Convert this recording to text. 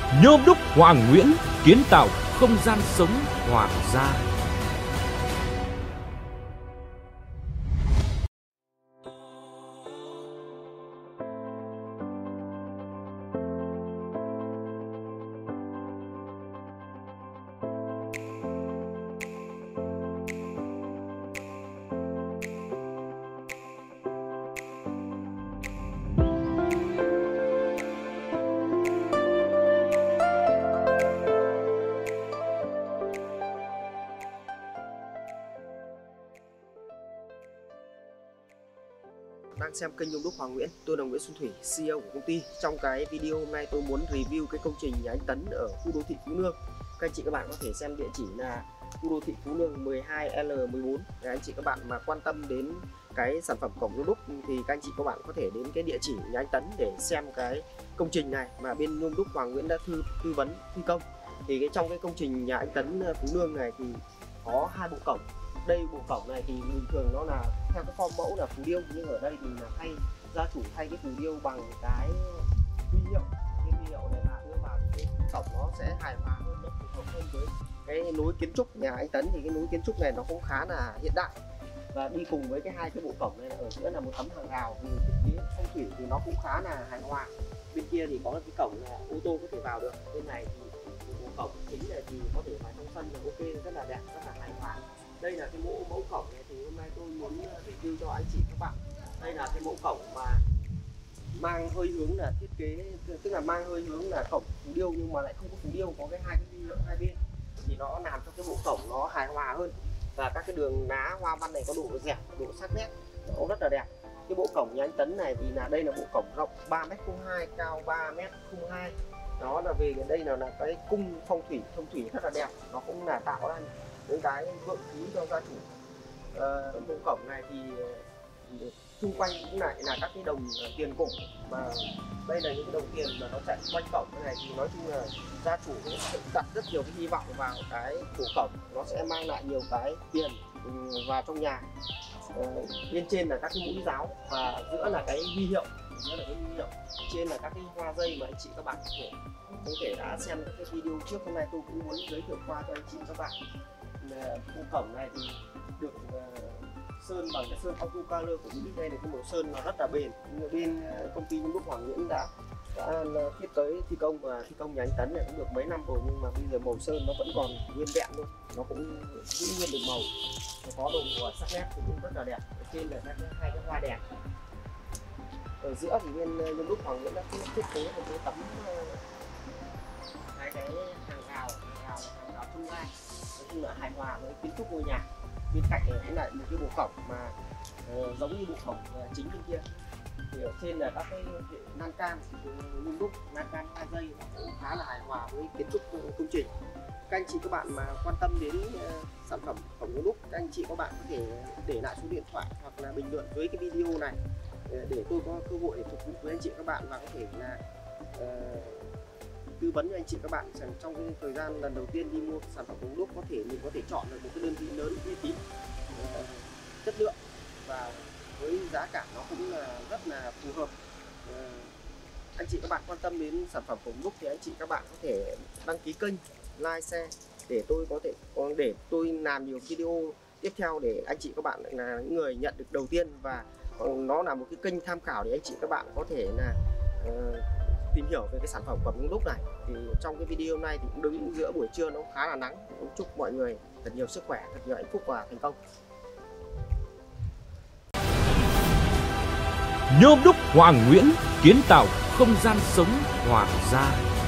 Nhôm đúc Hoàng Nguyễn kiến tạo không gian sống Hoàng gia. Đang xem kênh Nhôm đúc Hoàng Nguyễn, tôi là Nguyễn Xuân Thủy, CEO của công ty. Trong cái video hôm nay tôi muốn review cái công trình nhà anh Tấn ở khu đô thị Phú Lương. Các anh chị các bạn có thể xem địa chỉ là khu đô thị Phú Lương 12L14. Các anh chị các bạn mà quan tâm đến cái sản phẩm cổng nhôm đúc thì các anh chị các bạn có thể đến cái địa chỉ nhà anh Tấn để xem cái công trình này mà bên Nhôm đúc Hoàng Nguyễn đã tư vấn thi công. Thì trong cái công trình nhà anh Tấn Phú Lương này thì có hai bộ cổng. Đây bộ cổng này thì bình thường nó là theo cái form mẫu là phù điêu, nhưng ở đây thì là gia chủ thay cái phù điêu bằng cái huy hiệu. Cái huy hiệu này là đưa vào cái cổng nó sẽ hài hòa hơn, nó phù hợp hơn với cái nối kiến trúc nhà anh Tấn. Thì cái nối kiến trúc này nó cũng khá là hiện đại, và đi cùng với cái hai cái bộ cổng này là ở giữa là một tấm hàng rào. Thì thiết kế phong thủy thì nó cũng khá là hài hòa. Bên kia thì có cái cổng là ô tô có thể vào được, bên này thì bộ cổng chính này thì có thể vào trong sân là ok, rất là đẹp, rất là hài hòa. Đây là cái mẫu cổng này thì hôm nay tôi muốn review cho anh chị các bạn. Đây là cái mẫu cổng mà mang hơi hướng là thiết kế, tức là mang hơi hướng là cổng phù điêu nhưng mà lại không có phù điêu, có cái hai cái huy hiệu hai bên thì nó làm cho cái bộ cổng nó hài hòa hơn, và các cái đường lá hoa văn này có độ dẻo, độ sắc nét nó rất là đẹp. Cái bộ cổng nhà anh Tấn này thì là đây là bộ cổng rộng 3m02, cao 3m02. Đó là về đây là cái cung phong thủy rất là đẹp, nó cũng là tạo ra những cái vượng khí cho gia chủ. Bộ cổng này thì xung quanh cũng lại là các cái đồng tiền cổ, mà đây là những cái đồng tiền mà nó chạy quanh cổng cái này thì nói chung là gia chủ sẽ đặt rất nhiều cái hy vọng vào cái cổ cổng, nó sẽ mang lại nhiều cái tiền vào trong nhà. Bên trên là các cái mũi giáo và giữa là cái huy hiệu, trên là các cái hoa dây mà anh chị các bạn có thể đã xem các cái video trước. Hôm nay tôi cũng muốn giới thiệu qua cho anh chị các bạn. Bộ cổng này thì được sơn bằng cái sơn auto color của Mỹ. Đây là cái màu sơn nó rất là bền. Bên công ty Nhôm đúc Hoàng Nguyễn đã thiết kế thi công nhà anh Tấn này cũng được mấy năm rồi, nhưng mà bây giờ màu sơn nó vẫn còn nguyên vẹn luôn, nó cũng giữ nguyên được màu, nó có độ màu sắc nét thì cũng rất là đẹp. Ở trên là hai cái hoa đèn. Ở giữa thì bên Nhôm đúc Hoàng Nguyễn đã thiết kế một cái tấm hai cái hàng rào trung gian, nói chung là hài hòa với kiến trúc ngôi nhà. Bên cạnh này cũng lại một cái bộ cổng mà giống như bộ cổng chính bên kia. Thì ở trên là các cái lan can nhôm đúc, lan can 2 dây cũng khá là hài hòa với kiến trúc công trình. Các anh chị các bạn mà quan tâm đến sản phẩm cổng nhôm đúc, các anh chị các bạn có thể để lại số điện thoại hoặc là bình luận với cái video này để tôi có cơ hội để phục vụ với anh chị các bạn, và có thể là tư vấn cho anh chị các bạn rằng trong cái thời gian lần đầu tiên đi mua sản phẩm nhôm đúc mình có thể chọn được một cái đơn vị lớn, uy tín, chất lượng và với giá cả nó cũng là rất là phù hợp. Anh chị các bạn quan tâm đến sản phẩm nhôm đúc thì anh chị các bạn có thể đăng ký kênh, like, share để tôi có thể làm nhiều video tiếp theo để anh chị các bạn là những người nhận được đầu tiên, và nó là một cái kênh tham khảo để anh chị các bạn có thể là tìm hiểu về cái sản phẩm nhôm đúc này. Thì trong cái video này thì cũng đứng giữa buổi trưa, nó khá là nắng. Cũng chúc mọi người thật nhiều sức khỏe, thật nhiều hạnh phúc và thành công. Nhôm đúc Hoàng Nguyễn kiến tạo không gian sống Hoàng gia.